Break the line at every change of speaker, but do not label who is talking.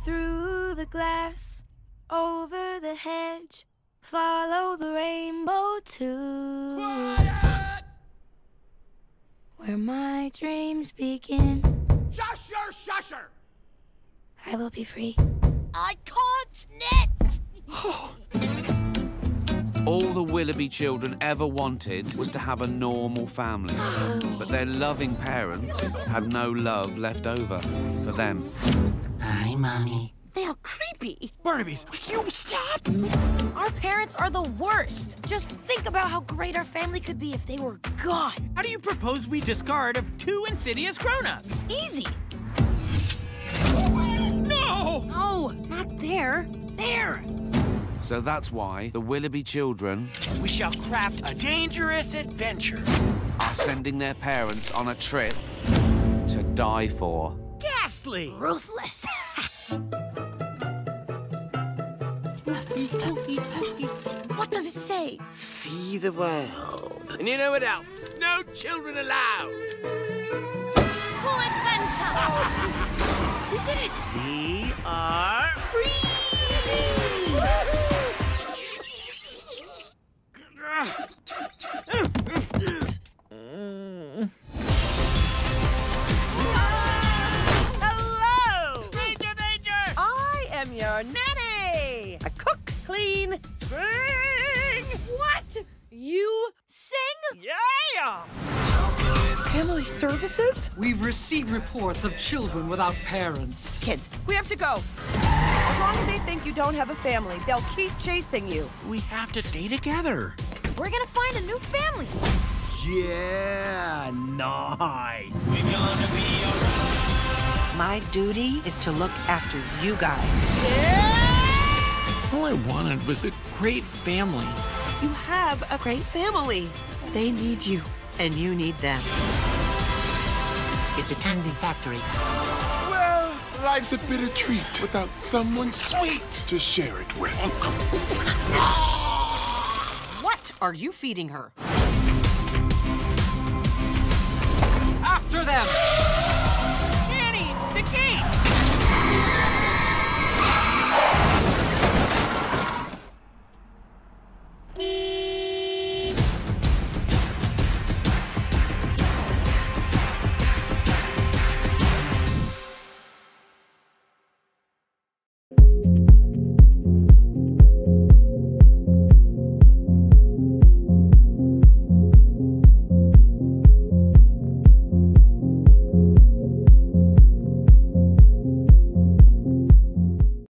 Through the glass, over the hedge, follow the rainbow to
Quiet!
where my dreams begin.
Shusher, shusher!
I will be free.
I can't knit!
All the Willoughby children ever wanted was to have a normal family. But their loving parents had no love left over for them.
Hi, Mommy. They are creepy.
Barnaby, will you stop?
Our parents are the worst. Just think about how great our family could be if they were gone.
How do you propose we discard of 2 insidious grown-ups?
Easy.
No!
No, not there. There.
So that's why the Willoughby children
We shall craft a dangerous adventure.
are sending their parents on a trip to die for.
Ghastly!
Ruthless.
What does it say?
See the world. And you know what else? No children allowed.
Full adventure!
We did it.
We are free!
Hello!
Danger, danger!
I am your nanny! I cook, clean, sing!
What? You sing?
Yeah!
Family services?
We've received reports of children without parents.
Kids, we have to go. As long as they think you don't have a family, they'll keep chasing you.
We have to stay together.
We're gonna find a new family.
Yeah, nice.
My duty is to look after you guys.
All I wanted was a great family.
You have a great family.
They need you, and you need them.
It's a candy factory.
Well, life's a bitter treat without someone sweet to share it with.
What are you feeding her?
After them!